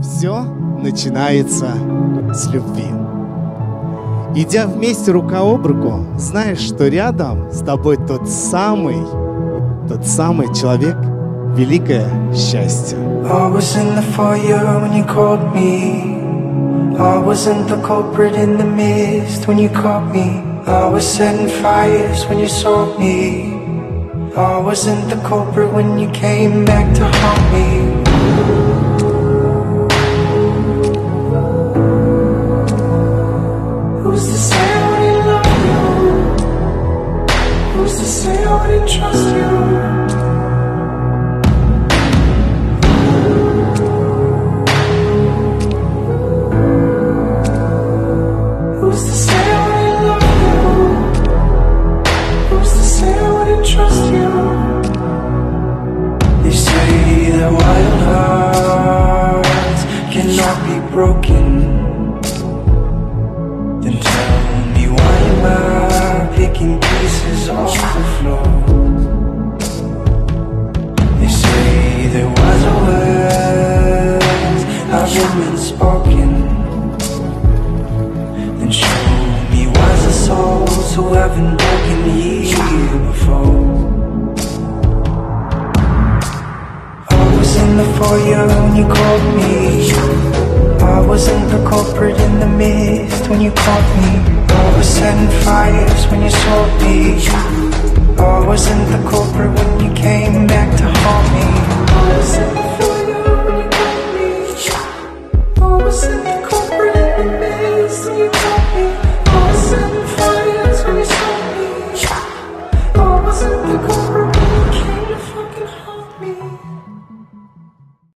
Все начинается с любви. Идя вместе рука об руку, знаешь, что рядом с тобой тот самый человек, великое счастье. I was in the fire when you called me. I wasn't the culprit in the mist when you caught me. I was setting fires when you saw me. I wasn't the culprit when you came back to haunt me. Who's to say I wouldn't love you? Who's to say I wouldn't trust you? Who's to say I wouldn't love you? Who's to say I wouldn't trust you? They say that wild hearts cannot be broken. Then tell me why am I picking pieces off the floor? They say there was a words haven't been spoken. Then show me why's the souls who haven't broken here before. I was in the foyer when you called me. I wasn't the culprit in the mist when you caught me. I was setting fires when you saw me. I wasn't the culprit when you came back to haunt me. I was